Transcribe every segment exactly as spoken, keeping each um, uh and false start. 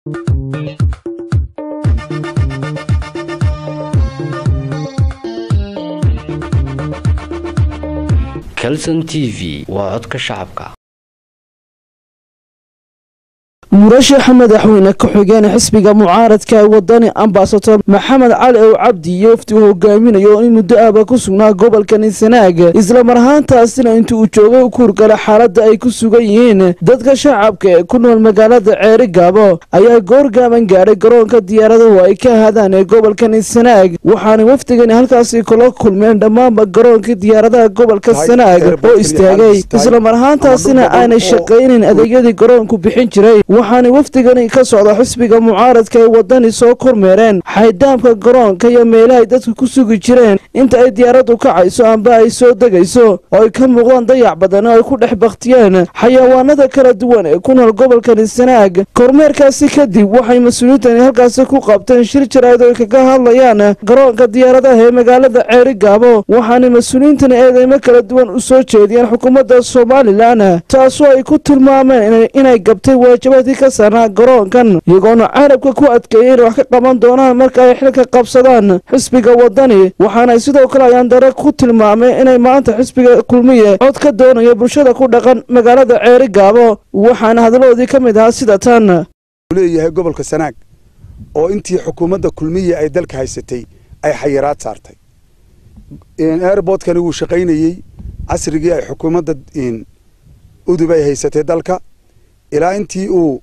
كلسن تي في وعدك شعبك مرشح مدحوينه ku-xigeen xisbiga mucaaradka wadani ambassador maxamed cali oo cabdi yoofti uu hogaaminayo in muddo aaba ku sugnaa gobolka Sanaag isla marhaantaasina intuu uu joogay u kurgala xaaladda ay ku sugan yihiin dadka shacabka ee ku nool magaalada Ceerigaabo ayaa goorgaaban gaaray garoonka diyaaradaha ay ka hadaan ee gobolka Sanaag waxaana wafdigan halkaas kula kulmeen dhammaan garoonka diyaaradaha gobolka Sanaag oo istaagay isla marhaantaasina aanay shaqeeynin adeegyadii garoonku bixin jiray waxaana wafdigani ka socda xisbiga mucaaradka ee wadani soo kormeereen xaydaamka garoonka iyo meelaha dadku ku sugi jireen inta ay diyaaradu kacayso amba ay soo degayso oo ay ka muuqdaan dayac badan oo ay ku dhex baqtiyeen xayawaanada kala duwan ee ku nool gobolka Sanaag kormeerkaasi kadib waxay mas'uuliyiintan halkaas ku qabteen shir jaraa'id oo kaga hadlayaan garoonka diyaaradaha ee magaalada Ceerigaabo waxaana mas'uuliyiintan eedeymo kala duwan u soo jeediyeen xukuumadda Soomaaliland taasoo ay ku tilmaameen inay gabtay waajibaad ka saarnaa garoonkan iyagoona carabka ku adkeeyeen wax ka qaban doonaan marka ay xilka qabsadaan xisbiga wadani waxaana sidoo kale ayaan dare ku tilmaameen inay maanta xisbiga kulmiye cod ka doonayo bulshada ku dhaqan magaalada Ceerigaabo waxaana hadaloodii ka mid ah sida tan leeyahay gobolka Sanaag oo intii xukuumadda kulmiye ay dalka haysatay ay xayiraad saartay in airportkani uu shaqaynayay casrigii ay xukuumadda in udub ay haysatay dalka ilaa intii uu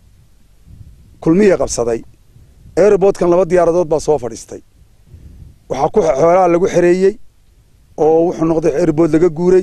kulmiye qabsaday airportkan laba diyaaradood baa soo fadhiistay waxa ku xoolaha lagu xareeyay oo wuxuu noqday airport laga guuray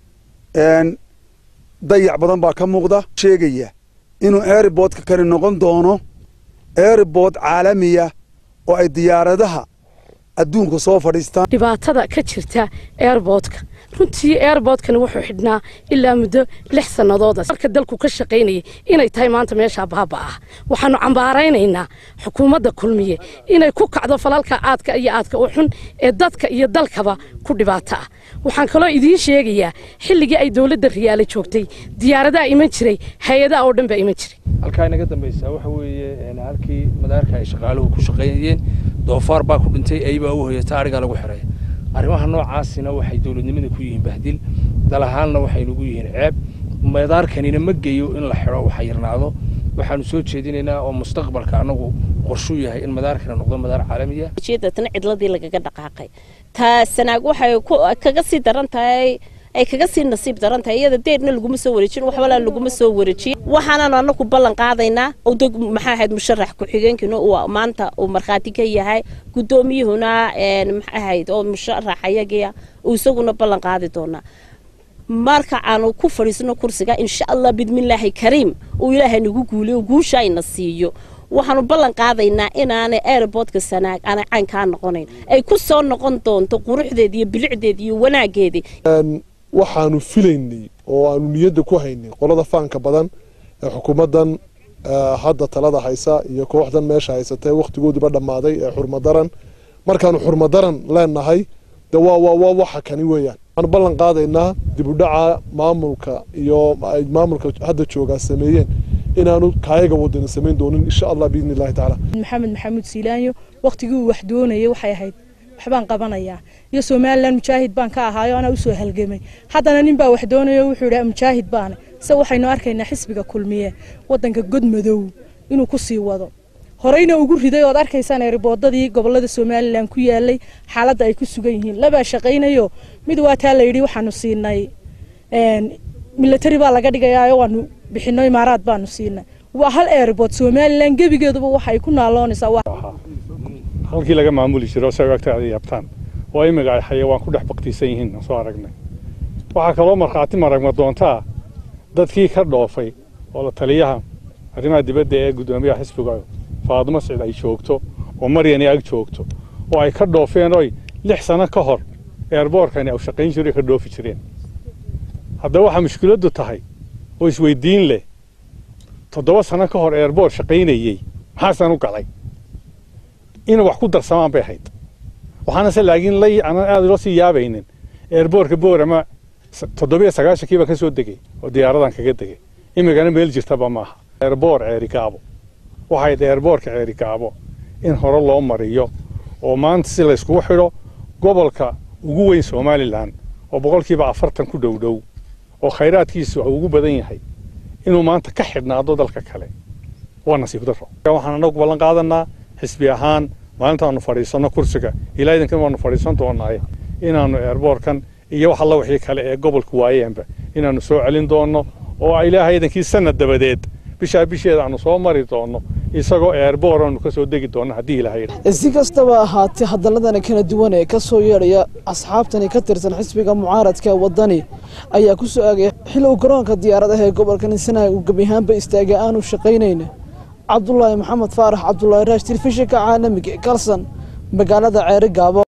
een dayac badan baa ka muuqda sheegaya inuu airportka kani noqon doono airport caalami ah oo ay diyaaradaha adduunka soo fadhiistaan dhibaatada ka jirta airportka runtii airportkani wuxuu xidhnaa ilaa muddo lix sanadood marka dalku ka shaqeynayay inay tahay maanta meesha baaba ah waxaanu cambaaraynaynaa xukuumadda kulmiye inay ku kacdo falalka aadka iyo aadka u xun ee dadka iyo dalkaba ku dhibaato ah waxaan kaloo idiin sheegayaa xilligii ay dawladda riyaale joogtay diyaaradaha iman jiray hay'adaha oo dhan baa iman jiray halka inaga dambaysa waxa weeye halkii madaarka ay shaqaaluhu ku shaqeynayeen doofaar baa ku dhintay ay baa u hoyatay ariga lagu xiray arrimaha noocaasina waxay dawladnimada ku yihiin bahdil dalahaanna waxay nagu yihiin ceeb madaarkanina ma geeyo in la xiro waxa yarnaado waxaanu soo jeedinaynaa oo mustaqbalka anagu qorshu yahay in madaarkana noqdo madaar caalami ah jeedatan cidladii lagaga dhaqaaqay ta Sanaag waxay kaga sii daran tahay ay kaga sii nasiib daran tahay iyada deedna lagu soo wareejin wax wala lagu soo wareejin waxaana anagu ballan qaadaynaa oo dad maxaa ahayd musharax ku xigeenkina oo maanta oo marxaati ka yahay gudoomiyuhuna een maxaa ahayd oo musharax ayaga oo isaguna ballan qaadi doona marka aanu ku fariisno kursiga insha Allah bidmillaahi kariim oo ilaahay nagu guuliyo guusha ayna siiyo waxaanu ballan qaadaynaa inaanay airportka Sanaag aanay caan ka noqonayn ay ku soo noqon doonto quruxdeed iyo bilicdeed iyo wanaageed waxaanu filaynay oo aanu niyadda ku haynay qolada faanka badan ee xukuumadan hadda talada haysa iyo kooxdan meesha haysatay waqtigooduba dhamaaday ee xurmadaran markaanu xurmadaran leenahay de waa waa waxa kani weeyaan aan ballan qaadaynaa dib u dhaca maamulka iyo maamulka hadda jooga sameeyeen inaanu kaayaga wadana sameyn doonin insha Allah biidni Allah taala maxamed maxamuud Siilaanyo waqtigii wax doonayay waxay ahayd waxbaan qabanaya iyo Soomaaliland mujaahid baan ka ahaayo ana u soo halgamay haddana nin baa wax doonayo wuxuu yiraahdaa mujaahid baan se waxaynu arkaynaa xisbiga kulmiye wadanka godmadow inuu ku sii wado horeyna ugu riday oo arkaysaan airportadii gobolada Soomaaliland ku yaalay xaaladda ay ku sugan yihiin laba shaqeynayo mid waa taa la yiri waxaanu siinay een military baa laga dhigayaa waanu bixinay imaaraad baanu siinay waa hal airport Soomaaliland gabigeeduba waxay ku naaloonaysaa halkii laga maamuli jiray sagagta ay yabtaan oo ay magac xayawaan ku dhex baqtiisan yihiin soo aragnay waxa kale oo marxaati maragma doontaa dadkii ka dhoofay oo la taliyaha arrimaha dibadda ee gudoomiyaha xisbiga Faadimo Saciid ay joogto oo Maryan ay joogto oo ay ka dhoofeen oo lix sano ka hor airportkani ay shaqayn jiray ka dhoofi jireen hadda waxa mushkiladu tahay oo isweydiin leh toddoba sano ka hor airport shaqaynayay maxaa san u galay inuu wax ku darsamaan bay ahayd waxaana se laakiin lay ana aad loo sii yaabaynin airportka Boorama toddoba iyo sagaashan kiiba ka soo degay oo diyaaradan kaga degay imigana meel jirtaba maaha airport Ceerigaabo waxay eerboorka Ceerigaabo in hore loo mariyo oo maanta si la isku xidho gobolka ugu weyn Soomaaliland oo boqolkiiba afartan ku dhow dhow oo khayraadkiisu ugu badan yahay inuu maanta ka xidhnaado dalka kale waa nasiib darro waxaan anagu ballan qaadanaa xisbi ahaan maalinta aanu fadhiisano kursiga ilaa idankan waanu fadhiisan doonaa inaanu eerboorkan iyo wax alla wixii kale ee gobolku waayeenba inaanu soo celin doono oo ilaahay idankii sanad dabadeed bisha bisheeda aanu soo mari doono isagoo eerboor aanu ka soo degi doono haddii ilaahay si kastaba ahaatee hadaladana kala duwan ee ka soo yeedhaya asxaabtani ka tirsan xisbiga mucaaradka wadani ayaa ku soo aagay xil uu garoonka diyaaradaha ee gobolka Sanaag uu gabi ahaanba istaagay aanu shaqaynayna Cabdullaahi Maxamed Faarax Cabdullaahi Raash telefishinka caalamiga Kalsan magaalada Ceerigaabo.